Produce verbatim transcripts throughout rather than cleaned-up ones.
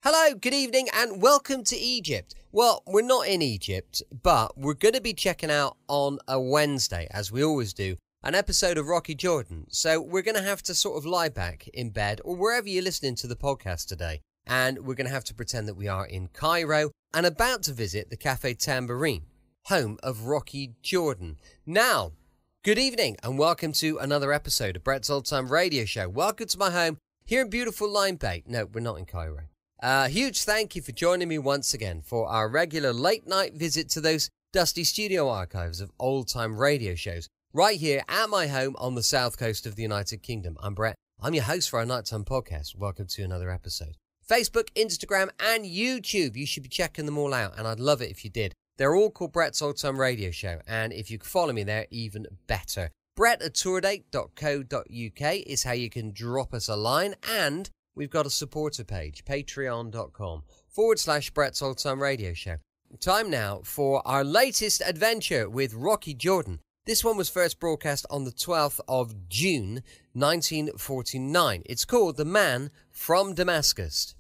Hello, good evening, and welcome to Egypt. Well, we're not in Egypt, but we're going to be checking out on a Wednesday, as we always do, an episode of Rocky Jordan. So we're going to have to sort of lie back in bed or wherever you're listening to the podcast today, and we're going to have to pretend that we are in Cairo and about to visit the Cafe Tambourine, home of Rocky Jordan. Now, good evening, and welcome to another episode of Brett's Old Time Radio Show. Welcome to my home here in beautiful Lime Bay. No, we're not in Cairo. Uh, huge thank you for joining me once again for our regular late-night visit to those dusty studio archives of old-time radio shows right here at my home on the south coast of the United Kingdom. I'm Brett. I'm your host for our nighttime podcast. Welcome to another episode. Facebook, Instagram, and YouTube. You should be checking them all out, and I'd love it if you did. They're all called Brett's Old Time Radio Show, and if you could follow me there, even better. Brett at tourdate dot co dot uk is how you can drop us a line, and we've got a supporter page, patreon.com forward slash Brett's Old Time Radio Show. Time now for our latest adventure with Rocky Jordan. This one was first broadcast on the twelfth of June, nineteen forty-nine. It's called The Man from Damascus.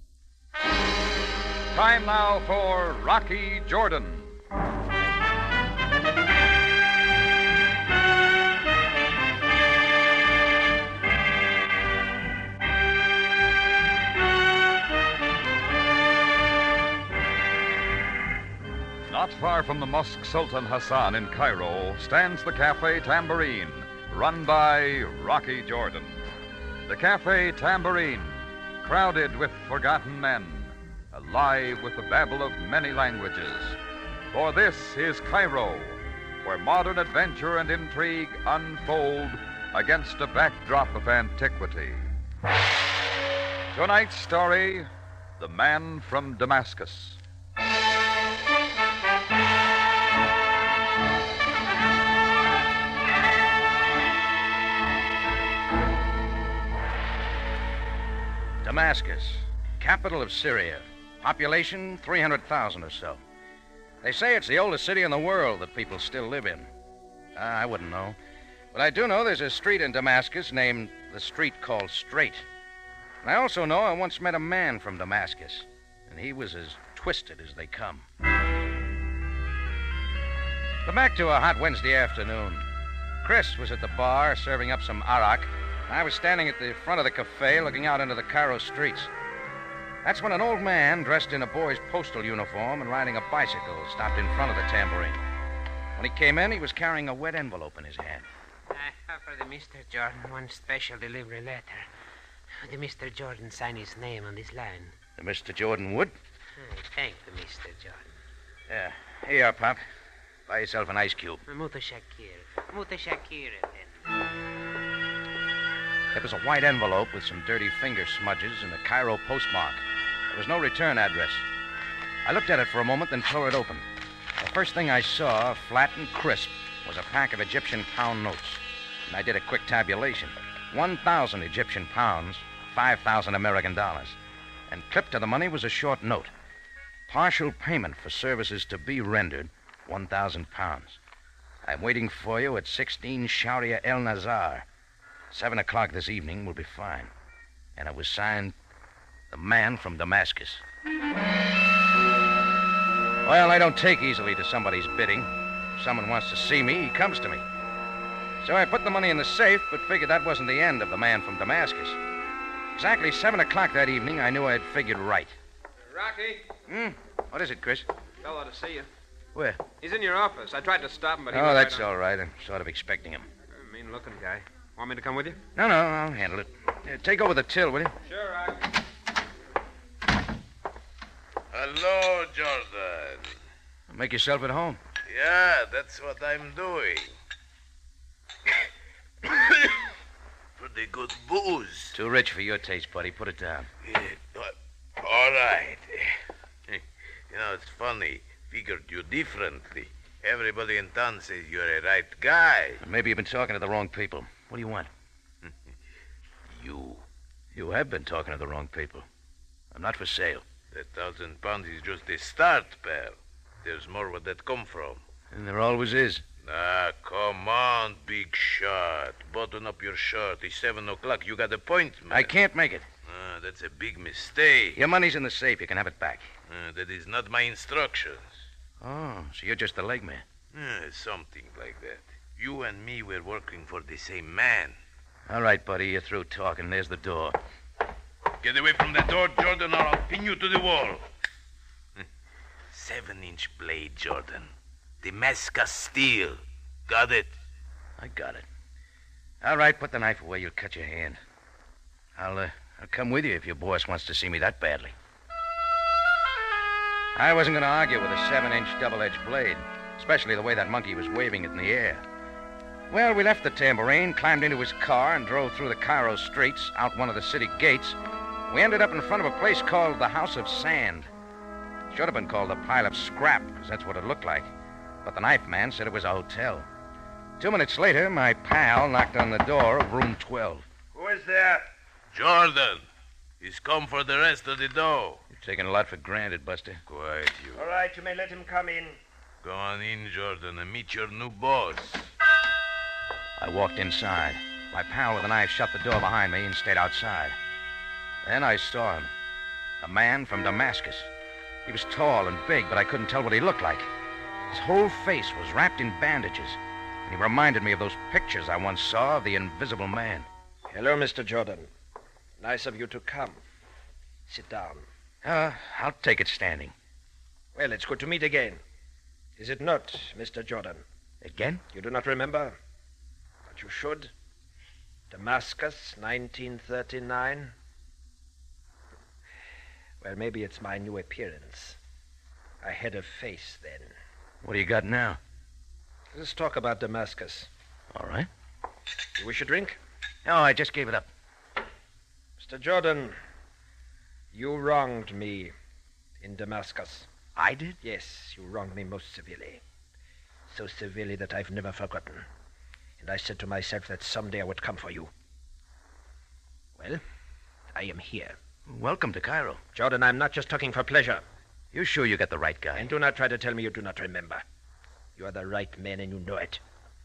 Time now for Rocky Jordan. Not far from the Mosque Sultan Hassan in Cairo stands the Cafe Tambourine, run by Rocky Jordan. The Cafe Tambourine, crowded with forgotten men, alive with the babble of many languages. For this is Cairo, where modern adventure and intrigue unfold against a backdrop of antiquity. Tonight's story, The Man from Damascus. Damascus, capital of Syria. Population three hundred thousand or so. They say it's the oldest city in the world that people still live in. Uh, I wouldn't know. But I do know there's a street in Damascus named the street called Straight. And I also know I once met a man from Damascus, and he was as twisted as they come. But back to a hot Wednesday afternoon. Chris was at the bar serving up some arak. I was standing at the front of the cafe looking out into the Cairo streets. That's when an old man dressed in a boy's postal uniform and riding a bicycle stopped in front of the Tambourine. When he came in, he was carrying a wet envelope in his hand. I have for the Mister Jordan one special delivery letter. The Mister Jordan sign his name on this line. The Mister Jordan would? I thank the Mister Jordan. Yeah. Here you are, Pop. Buy yourself an ice cube. Mutashakir. Mutashakir, then. It was a white envelope with some dirty finger smudges and a Cairo postmark. There was no return address. I looked at it for a moment, then tore it open. The first thing I saw, flat and crisp, was a pack of Egyptian pound notes. And I did a quick tabulation. one thousand Egyptian pounds, five thousand American dollars. And clipped to the money was a short note. Partial payment for services to be rendered, one thousand pounds. I'm waiting for you at sixteen Sharia El Nazar. Seven o'clock this evening will be fine. And it was signed, The Man from Damascus. Well, I don't take easily to somebody's bidding. If someone wants to see me, he comes to me. So I put the money in the safe, but figured that wasn't the end of The Man from Damascus. Exactly seven o'clock that evening, I knew I had figured right. Rocky? Hmm? What is it, Chris? Fellow to see you. Where? He's in your office. I tried to stop him, but he Oh, was that's right on. all right. I'm sort of expecting him. A mean-looking guy. Want me to come with you? No, no, I'll handle it. Uh, take over the till, will you? Sure, Rocky. Hello, Jordan. Make yourself at home. Yeah, that's what I'm doing. Pretty good booze. Too rich for your taste, buddy. Put it down. Yeah, uh, all right. You know, it's funny. Figured you differently. Everybody in town says you're a right guy. Maybe you've been talking to the wrong people. What do you want? You. You have been talking to the wrong people. I'm not for sale. That thousand pounds is just a start, pal. There's more where that come from. And there always is. Ah, come on, big shot. Button up your shirt. It's seven o'clock. You got appointment. I can't make it. Ah, Ah, that's a big mistake. Your money's in the safe. You can have it back. Uh, that is not my instructions. Oh, so you're just the leg man. Uh, something like that. You and me were working for the same man. All right, buddy, you're through talking. There's the door. Get away from the door, Jordan, or I'll pin you to the wall. Seven-inch blade, Jordan. Damascus steel. Got it? I got it. All right, put the knife away. You'll cut your hand. I'll, uh, I'll come with you if your boss wants to see me that badly. I wasn't going to argue with a seven-inch double-edged blade, especially the way that monkey was waving it in the air. Well, we left the Tambourine, climbed into his car, and drove through the Cairo streets, out one of the city gates. We ended up in front of a place called the House of Sand. Should have been called the Pile of Scrap, because that's what it looked like. But the knife man said it was a hotel. Two minutes later, my pal knocked on the door of room twelve. Who is there? Jordan. He's come for the rest of the dough. You're taking a lot for granted, Buster. Quiet, you. All right, you may let him come in. Go on in, Jordan, and meet your new boss. I walked inside. My pal with the knife shut the door behind me and stayed outside. Then I saw him. A man from Damascus. He was tall and big, but I couldn't tell what he looked like. His whole face was wrapped in bandages. And he reminded me of those pictures I once saw of the Invisible Man. Hello, Mister Jordan. Nice of you to come. Sit down. Uh, I'll take it standing. Well, it's good to meet again. Is it not, Mister Jordan? Again? You do not remember? But you should. Damascus, nineteen thirty-nine. Well, maybe it's my new appearance. I had a face then. What do you got now? Let's talk about Damascus. All right. You wish a drink? No, I just gave it up. Mister Jordan, you wronged me in Damascus. I did? Yes, you wronged me most severely. So severely that I've never forgotten. And I said to myself that someday I would come for you. Well, I am here. Welcome to Cairo. Jordan, I'm not just talking for pleasure. You sure you got the right guy? And do not try to tell me you do not remember. You are the right man and you know it.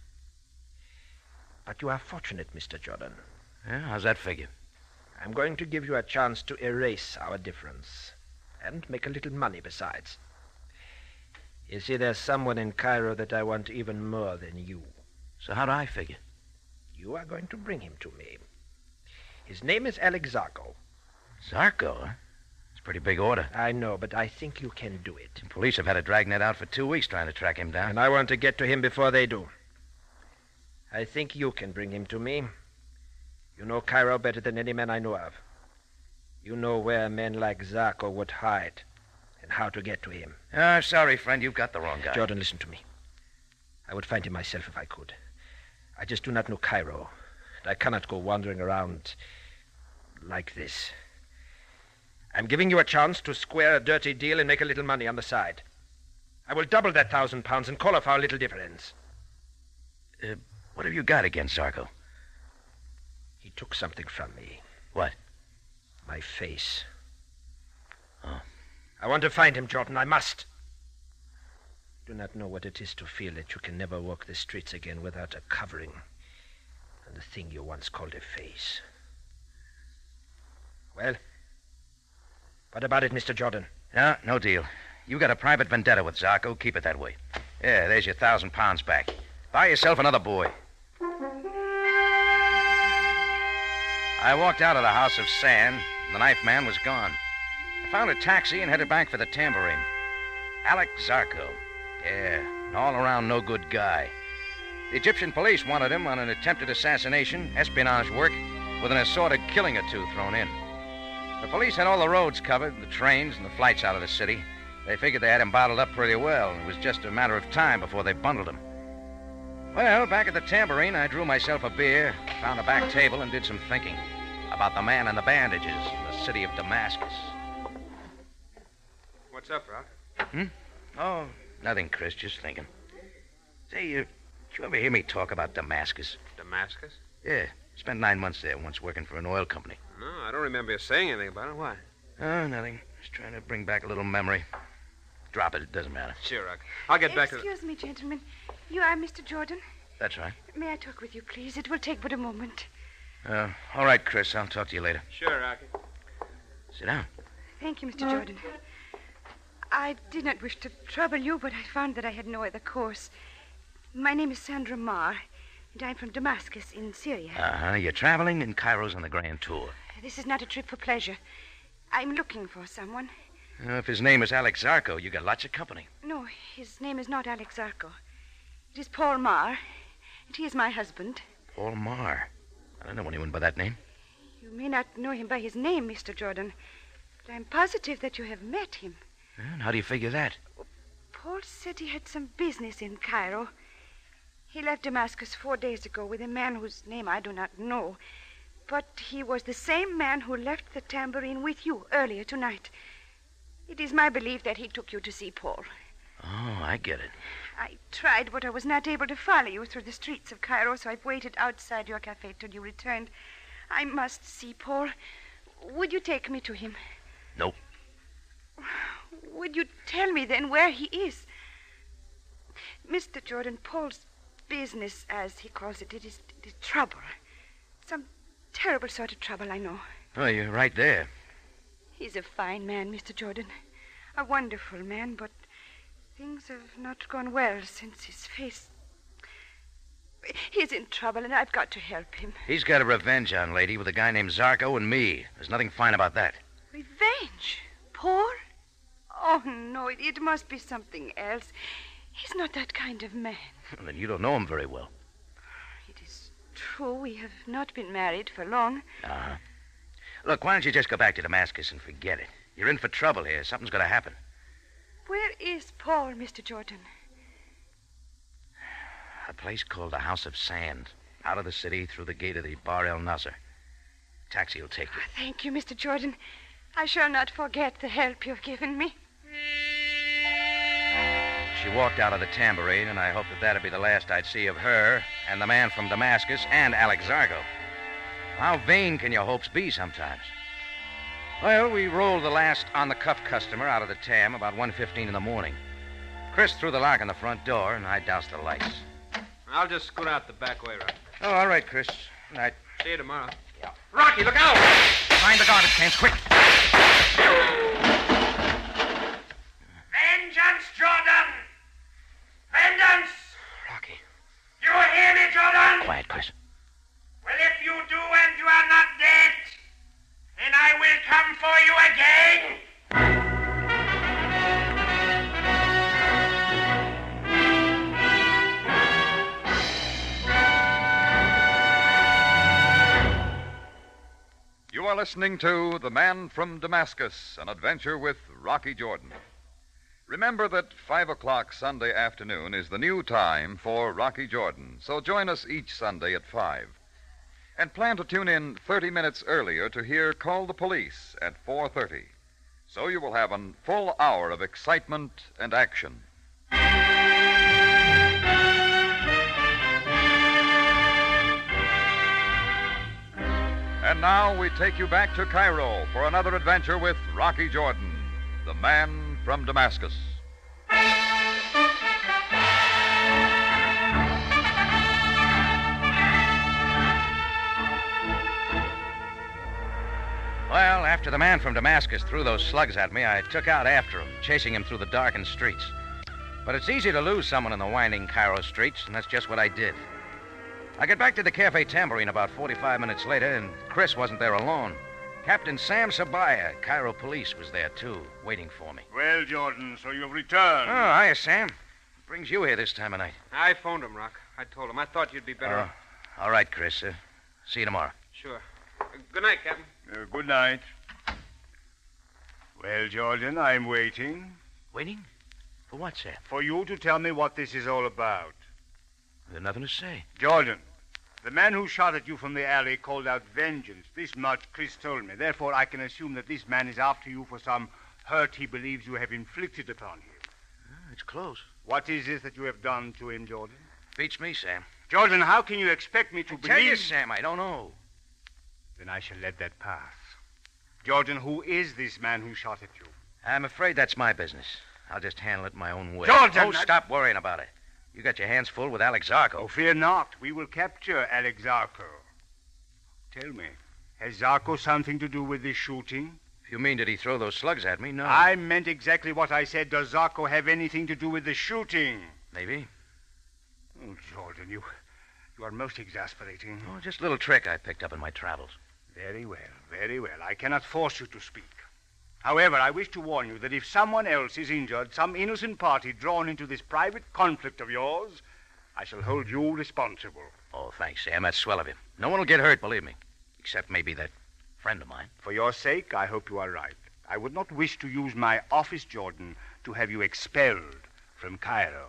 But you are fortunate, Mister Jordan. Yeah, how's that figure? I'm going to give you a chance to erase our difference. And make a little money besides. You see, there's someone in Cairo that I want even more than you. So how do I figure? You are going to bring him to me. His name is Alex Zarko. Zarko, huh? It's a pretty big order. I know, but I think you can do it. The police have had a dragnet out for two weeks trying to track him down. And I want to get to him before they do. I think you can bring him to me. You know Cairo better than any man I know of. You know where men like Zarko would hide and how to get to him. Ah, sorry, friend, you've got the wrong guy. Jordan, listen to me. I would find him myself if I could. I just do not know Cairo. And I cannot go wandering around like this. I'm giving you a chance to square a dirty deal and make a little money on the side. I will double that thousand pounds and call off our little difference. Uh, what have you got against Zarko? He took something from me. What? My face. Oh. I want to find him, Jordan. I must. Do not know what it is to feel that you can never walk the streets again without a covering and the thing you once called a face. Well, what about it, Mister Jordan? No, no deal. You got a private vendetta with Zarko. Keep it that way. Yeah, there's your thousand pounds back. Buy yourself another boy. I walked out of the House of Sand, and the knife man was gone. I found a taxi and headed back for the Tambourine. Alex Zarko. Yeah, an all-around no-good guy. The Egyptian police wanted him on an attempted assassination, espionage work, with an assorted killing or two thrown in. The police had all the roads covered, the trains and the flights out of the city. They figured they had him bottled up pretty well. It was just a matter of time before they bundled him. Well, back at the Tambourine, I drew myself a beer, found a back table, and did some thinking about the man in the bandages in the city of Damascus. What's up, Rock? Hmm? Oh, nothing, Chris. Just thinking. Say, uh, did you ever hear me talk about Damascus? Damascus? Yeah. Spent nine months there once working for an oil company. No, I don't remember you saying anything about it. Why? Oh, nothing. Just trying to bring back a little memory. Drop it. It doesn't matter. Sure, Rock. I'll get back to the... Excuse me, gentlemen. You are Mister Jordan? That's right. May I talk with you, please? It will take but a moment. Uh, all right, Chris. I'll talk to you later. Sure, Rocky. Sit down. Thank you, Mister Jordan. I did not wish to trouble you, but I found that I had no other course. My name is Sandra Marr, and I'm from Damascus in Syria. Uh-huh. You're traveling, and Cairo's on the grand tour. This is not a trip for pleasure. I'm looking for someone. Uh, if his name is Alex Zarko, you got lots of company. No, his name is not Alex Zarko. It is Paul Marr, and he is my husband. Paul Marr. I don't know anyone by that name. You may not know him by his name, Mister Jordan, but I'm positive that you have met him. And how do you figure that? Paul said he had some business in Cairo. He left Damascus four days ago with a man whose name I do not know. But he was the same man who left the tambourine with you earlier tonight. It is my belief that he took you to see Paul. Oh, I get it. I tried, but I was not able to follow you through the streets of Cairo, so I've waited outside your cafe till you returned. I must see Paul. Would you take me to him? Nope. Would you tell me then where he is? Mister Jordan, Paul's business, as he calls it, it is, it is trouble. Some terrible sort of trouble, I know. Oh, you're right there. He's a fine man, Mister Jordan. A wonderful man, but things have not gone well since his face... He's in trouble, and I've got to help him. He's got a revenge on lady with a guy named Zarko and me. There's nothing fine about that. Revenge? Paul? Oh, no, it, it must be something else. He's not that kind of man. Well, then you don't know him very well. It is true. We have not been married for long. Uh-huh. Look, why don't you just go back to Damascus and forget it? You're in for trouble here. Something's going to happen. Where is Paul, Mister Jordan? A place called the House of Sand. Out of the city, through the gate of the Bar El Nasser. Taxi will take you. Oh, thank you, Mister Jordan. I shall not forget the help you've given me. She walked out of the tambourine, and I hoped that that'd be the last I'd see of her and the man from Damascus and Alex Zarko. How vain can your hopes be sometimes? Well, we rolled the last on-the-cuff customer out of the Tam about one fifteen in the morning. Chris threw the lock on the front door, and I doused the lights. I'll just scoot out the back way, Rocky. Oh, all right, Chris. Good night. See you tomorrow. Yeah. Rocky, look out! Find the garbage cans, quick. Vengeance, Jordan! Vengeance! Rocky. You hear me, Jordan? Quiet, Chris. Well, if you do and you are not dead, then I will come for you again. You are listening to The Man from Damascus, an adventure with Rocky Jordan. Remember that five o'clock Sunday afternoon is the new time for Rocky Jordan, so join us each Sunday at five. And plan to tune in thirty minutes earlier to hear Call the Police at four thirty. So you will have a full hour of excitement and action. And now we take you back to Cairo for another adventure with Rocky Jordan, the man from Damascus. Well, after the man from Damascus threw those slugs at me, I took out after him, chasing him through the darkened streets. But it's easy to lose someone in the winding Cairo streets, and that's just what I did. I got back to the Cafe Tambourine about forty-five minutes later, and Chris wasn't there alone. Captain Sam Sabaya, Cairo Police, was there, too, waiting for me. Well, Jordan, so you've returned. Oh, hiya, Sam. What brings you here this time of night? I phoned him, Rock. I told him. I thought you'd be better. Oh, all right, Chris. Uh, see you tomorrow. Sure. Uh, good night, Captain. Uh, good night. Well, Jordan, I'm waiting. Waiting? For what, Sam? For you to tell me what this is all about. There's nothing to say. Jordan, the man who shot at you from the alley called out vengeance. This much Chris told me. Therefore, I can assume that this man is after you for some hurt he believes you have inflicted upon him. Oh, it's close. What is this that you have done to him, Jordan? Beats me, Sam. Jordan, how can you expect me to I believe... Tell you, Sam, I don't know. Then I shall let that pass. Jordan, who is this man who shot at you? I'm afraid that's my business. I'll just handle it my own way. Jordan! Oh, stop worrying about it. You got your hands full with Alex Zarko. Oh, fear not. We will capture Alex Zarko. Tell me, has Zarko something to do with this shooting? you mean, did he throw those slugs at me? No. I meant exactly what I said. Does Zarko have anything to do with the shooting? Maybe. Oh, Jordan, you, you are most exasperating. Oh, just a little trick I picked up in my travels. Very well, very well. I cannot force you to speak. However, I wish to warn you that if someone else is injured, some innocent party drawn into this private conflict of yours, I shall hold you responsible. Oh, thanks, Sam. That's swell of you. No one will get hurt, believe me. Except maybe that friend of mine. For your sake, I hope you are right. I would not wish to use my office, Jordan, to have you expelled from Cairo.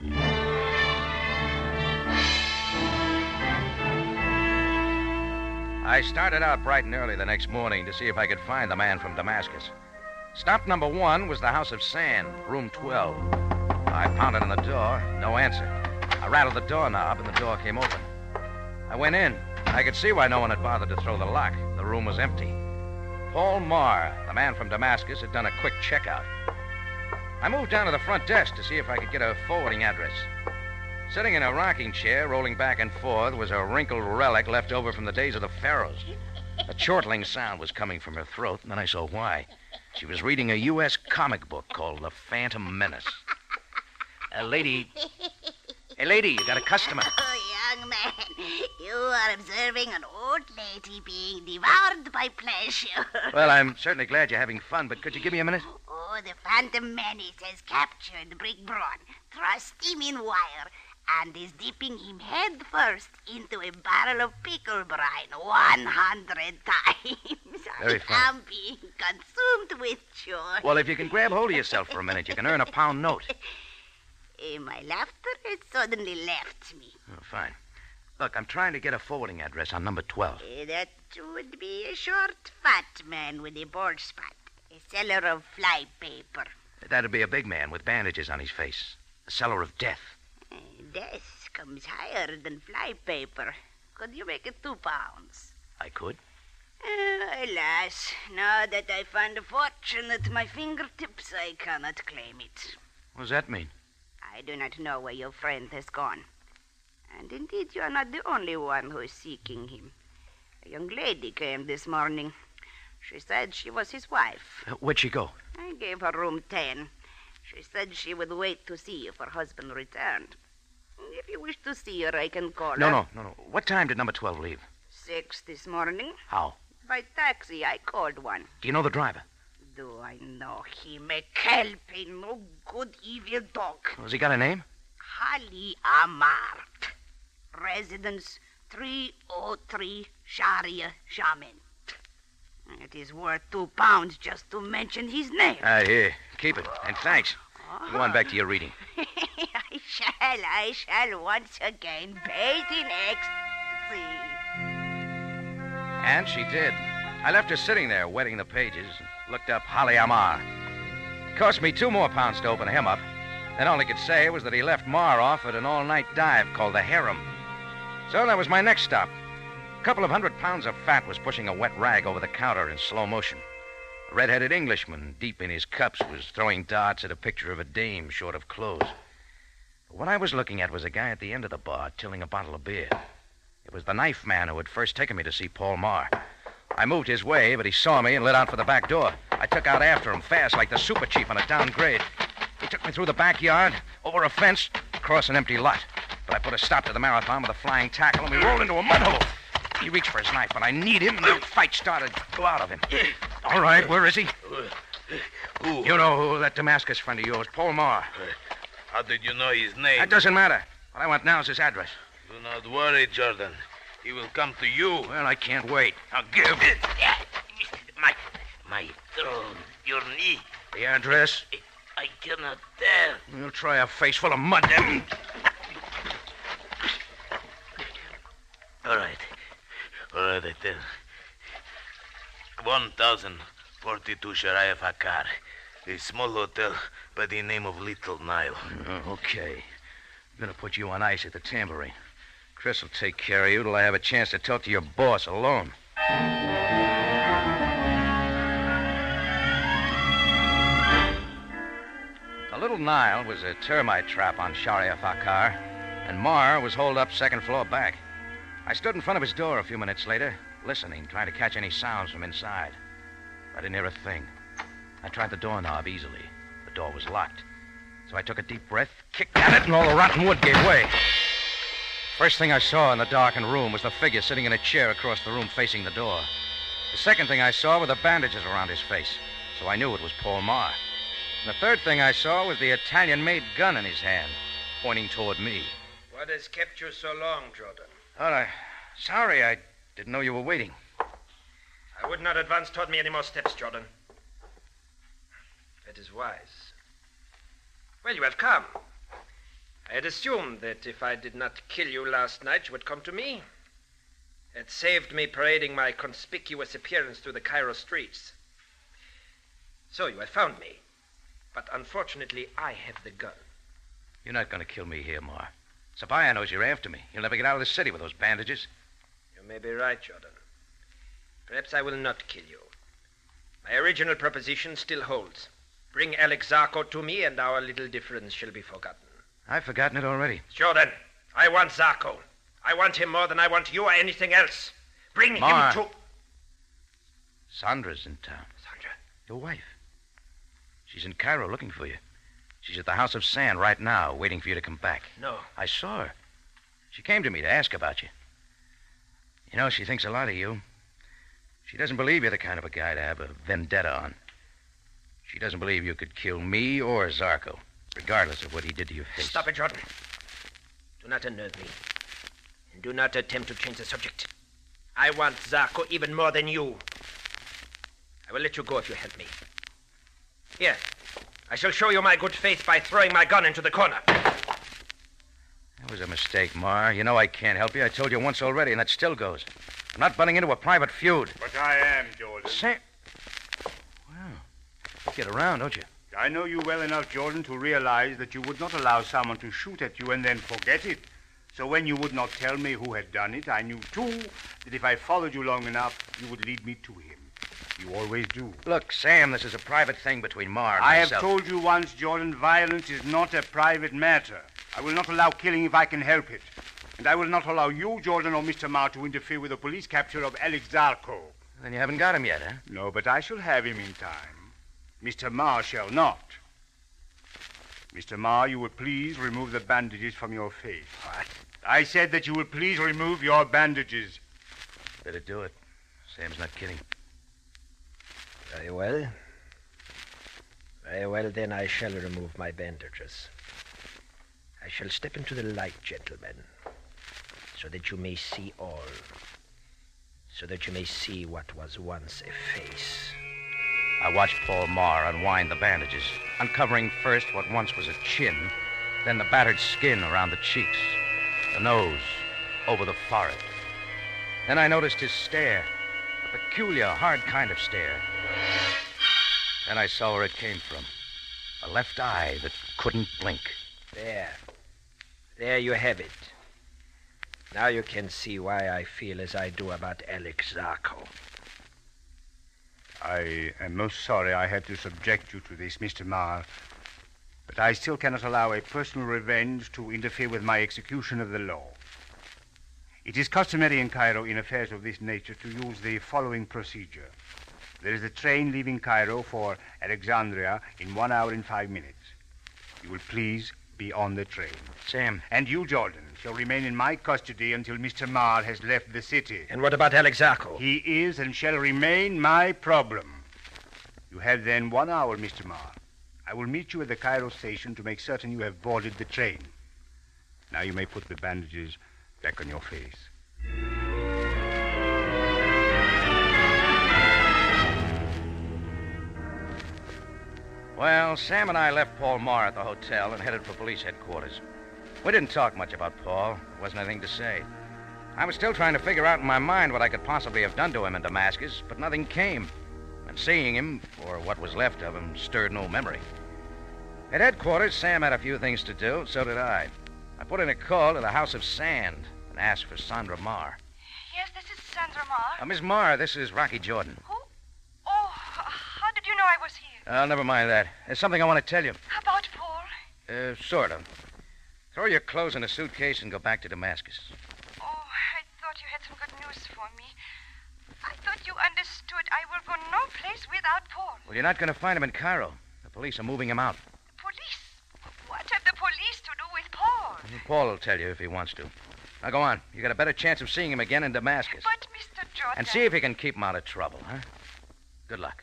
I started out bright and early the next morning to see if I could find the man from Damascus. Stop number one was the House of Sand, room twelve. I pounded on the door, no answer. I rattled the doorknob, and the door came open. I went in. I could see why no one had bothered to throw the lock. The room was empty. Paul Marr, the man from Damascus, had done a quick checkout. I moved down to the front desk to see if I could get a forwarding address. Sitting in a rocking chair, rolling back and forth, was a wrinkled relic left over from the days of the pharaohs. A chortling sound was coming from her throat, and then I saw why. She was reading a U S comic book called The Phantom Menace. A lady... Hey, lady, you got a customer. Oh, young man, you are observing an old lady being devoured by pleasure. Well, I'm certainly glad you're having fun, but could you give me a minute? Oh, the Phantom Menace has captured Brick Braun, thrust him in wire, and is dipping him head first into a barrel of pickle brine one hundred times. Very funny. I'm being consumed with joy. Well, if you can grab hold of yourself for a minute, you can earn a pound note. Uh, my laughter has suddenly left me. Oh, fine. Look, I'm trying to get a forwarding address on number twelve. Uh, that would be a short, fat man with a bald spot. A seller of fly paper. That'd be a big man with bandages on his face. A seller of death. Uh, death comes higher than fly paper. Could you make it two pounds? I could. Uh, alas, now that I find a fortune at my fingertips, I cannot claim it. What does that mean? I do not know where your friend has gone. And indeed, you are not the only one who is seeking him. A young lady came this morning. She said she was his wife. Uh, where'd she go? I gave her room ten. She said she would wait to see if her husband returned. If you wish to see her, I can call No, her. no, no, no. What time did number twelve leave? Six this morning. How? By taxi. I called one. Do you know the driver? Do I know him? A kelpie, no good evil dog. Has he got a name? Hali Amart. Residence three oh three Sharia Shaman. It is worth two pounds just to mention his name. Ah, here. Keep it. And thanks. Oh. Go on back to your reading. I shall, I shall once again bathe in ecstasy. And she did. I left her sitting there, wetting the pages, and looked up Hali Amar. It cost me two more pounds to open him up. Then all he could say was that he left Mar off at an all-night dive called the Harem. So that was my next stop. A couple of hundred pounds of fat was pushing a wet rag over the counter in slow motion. A red-headed Englishman, deep in his cups, was throwing darts at a picture of a dame short of clothes. What I was looking at was a guy at the end of the bar tilling a bottle of beer. It was the knife man who had first taken me to see Paul Marr. I moved his way, but he saw me and lit out for the back door. I took out after him fast, like the super chief on a downgrade. He took me through the backyard, over a fence, across an empty lot. But I put a stop to the marathon with a flying tackle, and we rolled into a mud hole. He reached for his knife, but I kneed him, and the fight started to go out of him. All right, where is he? Who? You know who, that Damascus friend of yours, Paul Marr. How did you know his name? That doesn't matter. What I want now is his address. Do not worry, Jordan. He will come to you. Well, I can't wait. Now give. My, my throne, your knee. The address? I cannot tell. You'll try a face full of mud, then. All right. All right, I tell. one thousand forty-two Sharia Fakar. A small hotel by the name of Little Nile. Uh, okay. I'm going to put you on ice at the Tambourine. Chris will take care of you till I have a chance to talk to your boss alone. The Little Nile was a termite trap on Sharia Fakar, and Marr was holed up second floor back. I stood in front of his door a few minutes later, listening, trying to catch any sounds from inside. I didn't hear a thing. I tried the doorknob easily. The door was locked. So I took a deep breath, kicked at it, and all the rotten wood gave way. First thing I saw in the darkened room was the figure sitting in a chair across the room facing the door. The second thing I saw were the bandages around his face, so I knew it was Paul Marr. And the third thing I saw was the Italian-made gun in his hand, pointing toward me. What has kept you so long, Jordan? Oh, I... Sorry, I didn't know you were waiting. I would not advance toward me any more steps, Jordan. That is wise. Well, you have come. I had assumed that if I did not kill you last night, you would come to me. It saved me parading my conspicuous appearance through the Cairo streets. So you have found me. But unfortunately, I have the gun. You're not going to kill me here, Marr. Sabaya knows you're after me. You'll never get out of the city with those bandages. You may be right, Jordan. Perhaps I will not kill you. My original proposition still holds. Bring Alex Zarko to me, and our little difference shall be forgotten. I've forgotten it already. Jordan, I want Zarko. I want him more than I want you or anything else. Bring Marr. him to... Sandra's in town. Sandra? Your wife. She's in Cairo looking for you. She's at the House of Sand right now, waiting for you to come back. No. I saw her. She came to me to ask about you. You know, she thinks a lot of you. She doesn't believe you're the kind of a guy to have a vendetta on. She doesn't believe you could kill me or Zarko, regardless of what he did to your face. Stop it, Jordan. Do not unnerve me. And do not attempt to change the subject. I want Zarko even more than you. I will let you go if you help me. Here. I shall show you my good faith by throwing my gun into the corner. That was a mistake, Marr. You know I can't help you. I told you once already, and that still goes. I'm not butting into a private feud. But I am, Jordan. Sam... Well, you get around, don't you? I know you well enough, Jordan, to realize that you would not allow someone to shoot at you and then forget it. So when you would not tell me who had done it, I knew, too, that if I followed you long enough, you would lead me to him. You always do. Look, Sam, this is a private thing between Marr and I myself. have told you once, Jordan, violence is not a private matter. I will not allow killing if I can help it. And I will not allow you, Jordan, or Mister Marr to interfere with the police capture of Alex Zarko. Then you haven't got him yet, huh? No, but I shall have him in time. Mister Marr shall not. Mister Marr, you will please remove the bandages from your face. What? I said that you will please remove your bandages. Better do it. Sam's not kidding. Very well. Very well, then I shall remove my bandages. I shall step into the light, gentlemen, so that you may see all. So that you may see what was once a face. I watched Paul Marr unwind the bandages, uncovering first what once was a chin, then the battered skin around the cheeks, the nose, over the forehead. Then I noticed his stare, a peculiar, hard kind of stare. Then I saw where it came from. A left eye that couldn't blink. There. There you have it. Now you can see why I feel as I do about Alex Zarko. I am most sorry I had to subject you to this, Mister Marr. But I still cannot allow a personal revenge to interfere with my execution of the law. It is customary in Cairo in affairs of this nature to use the following procedure. There is a train leaving Cairo for Alexandria in one hour and five minutes. You will please be on the train. Sam. And you, Jordan, shall remain in my custody until Mister Marr has left the city. And what about Alex Zarko? He is and shall remain my problem. You have then one hour, Mister Marr. I will meet you at the Cairo station to make certain you have boarded the train. Now you may put the bandages back on your face. Well, Sam and I left Paul Marr at the hotel and headed for police headquarters. We didn't talk much about Paul. There wasn't anything to say. I was still trying to figure out in my mind what I could possibly have done to him in Damascus, but nothing came. And seeing him, or what was left of him, stirred no memory. At headquarters, Sam had a few things to do, so did I. I put in a call to the House of Sand and asked for Sandra Marr. Yes, this is Sandra Marr. Uh, Miss Marr, this is Rocky Jordan. Who? Oh, how did you know I was here? Uh, never mind that. There's something I want to tell you. About Paul? Uh, sort of. Throw your clothes in a suitcase and go back to Damascus. Oh, I thought you had some good news for me. I thought you understood. I will go no place without Paul. Well, you're not going to find him in Cairo. The police are moving him out. Police? What have the police to do with Paul? Paul will tell you if he wants to. Now, go on. You got a better chance of seeing him again in Damascus. But, Mister Jordan... And see if you can keep him out of trouble, huh? Good luck.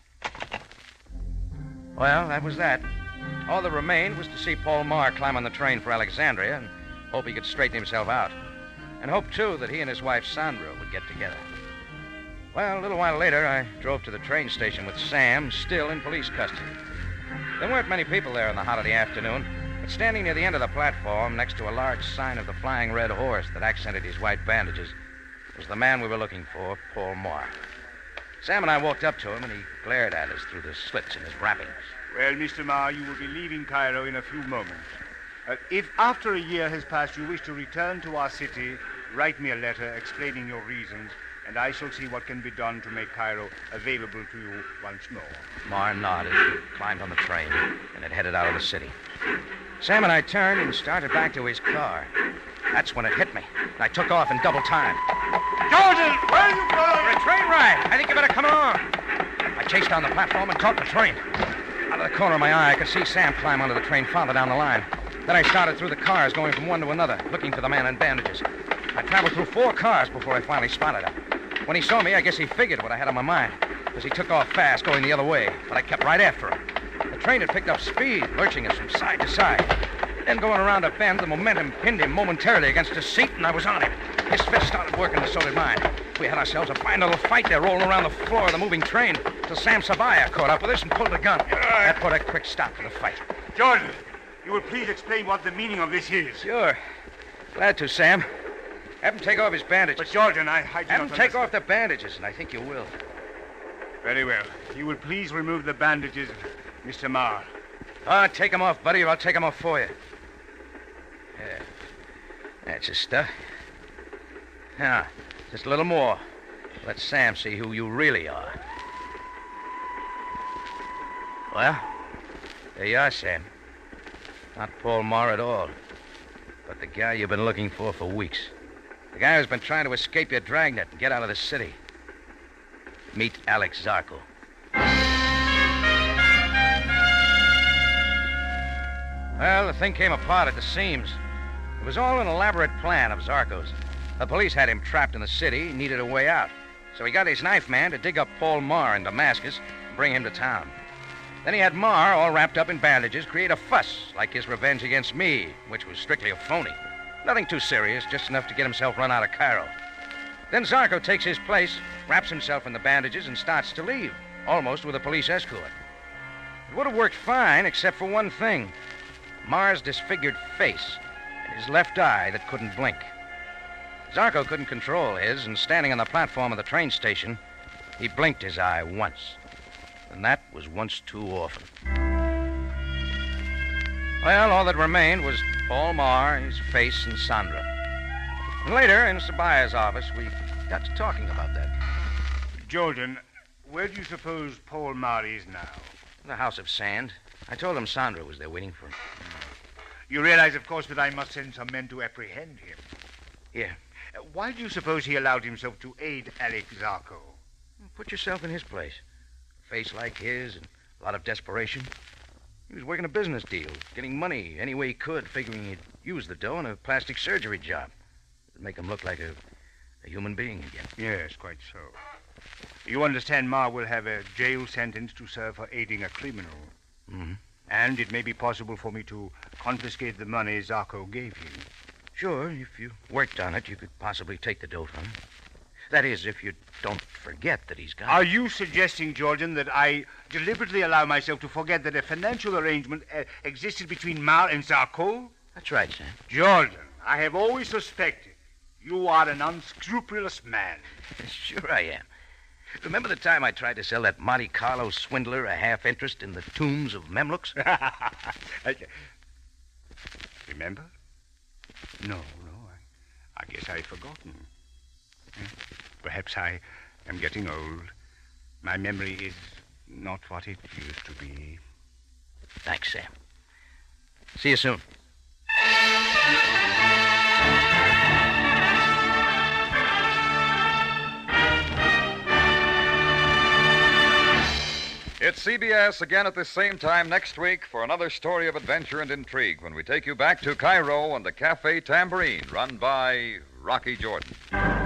Well, that was that. All that remained was to see Paul Marr climb on the train for Alexandria and hope he could straighten himself out. And hope, too, that he and his wife, Sandra, would get together. Well, a little while later, I drove to the train station with Sam, still in police custody. There weren't many people there on the holiday afternoon, but standing near the end of the platform, next to a large sign of the Flying Red Horse that accented his white bandages, was the man we were looking for, Paul Marr. Sam and I walked up to him, and he glared at us through the slits in his wrappings. Well, Mister Marr, you will be leaving Cairo in a few moments. Uh, if after a year has passed you wish to return to our city, write me a letter explaining your reasons, and I shall see what can be done to make Cairo available to you once more. Marr nodded, climbed on the train, and it headed out of the city. Sam and I turned and started back to his car. That's when it hit me. I took off in double time. Jordan, where are you going? For a train ride. I think you better come along. I chased down the platform and caught the train. Out of the corner of my eye, I could see Sam climb onto the train farther down the line. Then I started through the cars, going from one to another, looking for the man in bandages. I traveled through four cars before I finally spotted him. When he saw me, I guess he figured what I had on my mind, because he took off fast, going the other way, but I kept right after him. The train had picked up speed, lurching us from side to side. Then going around a bend, the momentum pinned him momentarily against his seat, and I was on him. His fist started working, and so did mine. We had ourselves a fine little fight there, rolling around the floor of the moving train, till Sam Sabaya caught up with us and pulled the gun. That put a quick stop to the fight. Jordan, you will please explain what the meaning of this is. Sure. Glad to, Sam. Have him take off his bandages. But, Jordan, I, I do Have not him take understand. off the bandages, and I think you will. Very well. You will please remove the bandages, Mister Marr. Ah, take them off, buddy, or I'll take them off for you. Yeah. That's the stuff. Now, just a little more. Let Sam see who you really are. Well, there you are, Sam. Not Paul Marr at all, but the guy you've been looking for for weeks. The guy who's been trying to escape your dragnet and get out of the city. Meet Alex Zarko. Well, the thing came apart at the seams. It was all an elaborate plan of Zarko's. The police had him trapped in the city, needed a way out. So he got his knife man to dig up Paul Marr in Damascus and bring him to town. Then he had Marr, all wrapped up in bandages, create a fuss, like his revenge against me, which was strictly a phony. Nothing too serious, just enough to get himself run out of Cairo. Then Zarko takes his place, wraps himself in the bandages, and starts to leave, almost with a police escort. It would have worked fine, except for one thing. Marr's disfigured face and his left eye that couldn't blink. Zarko couldn't control his, and standing on the platform of the train station, he blinked his eye once. And that was once too often. Well, all that remained was Paul Marr, his face, and Sandra. And later, in Sabaya's office, we got to talking about that. Jordan, where do you suppose Paul Marr is now? The House of Sand. I told him Sandra was there waiting for him. You realize, of course, that I must send some men to apprehend him. Yeah. Uh, why do you suppose he allowed himself to aid Alex Zarko? Put yourself in his place. A face like his and a lot of desperation. He was working a business deal, getting money any way he could, figuring he'd use the dough on a plastic surgery job. It'd make him look like a, a human being again. Yes, quite so. You understand Marr will have a jail sentence to serve for aiding a criminal. Mm-hmm. And it may be possible for me to confiscate the money Zarko gave him. Sure, if you worked on it, you could possibly take the dough from him. That is, if you don't forget that he's got Are it. you suggesting, Jordan, that I deliberately allow myself to forget that a financial arrangement uh, existed between Marr and Zarko? That's right, Sam. Jordan, I have always suspected you are an unscrupulous man. Sure I am. Remember the time I tried to sell that Monte Carlo swindler a half interest in the tombs of Memlooks? Remember? No, no, I, I guess I've forgotten. Perhaps I am getting old. My memory is not what it used to be. Thanks, Sam. See you soon. It's C B S again at this same time next week for another story of adventure and intrigue when we take you back to Cairo and the Cafe Tambourine, run by Rocky Jordan.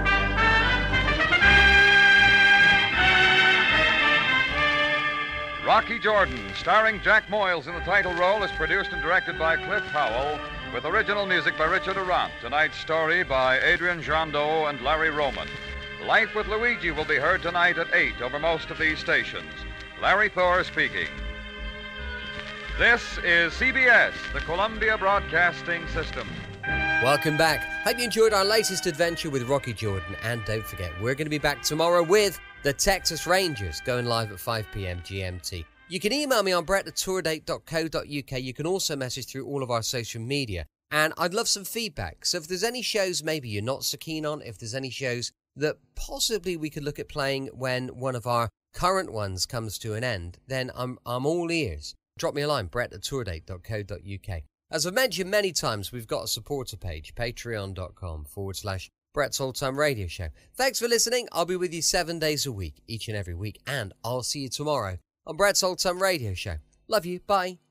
Rocky Jordan, starring Jack Moyles in the title role, is produced and directed by Cliff Howell, with original music by Richard Arant. Tonight's story by Adrian Jandot and Larry Roman. Life with Luigi will be heard tonight at eight over most of these stations. Larry Thor speaking. This is C B S, the Columbia Broadcasting System. Welcome back. Hope you enjoyed our latest adventure with Rocky Jordan. And don't forget, we're going to be back tomorrow with the Texas Rangers, going live at five p.m. G M T. You can email me on brett at tourdate dot co dot uk. You can also message through all of our social media. And I'd love some feedback. So if there's any shows maybe you're not so keen on, if there's any shows that possibly we could look at playing when one of our current ones comes to an end, then I'm I'm all ears. Drop me a line, brett at tourdate dot co dot uk. As I've mentioned many times, we've got a supporter page, patreon.com forward slash Brett's Old Time Radio Show. Thanks for listening. I'll be with you seven days a week, each and every week, and I'll see you tomorrow on Brett's Old Time Radio Show. Love you. Bye.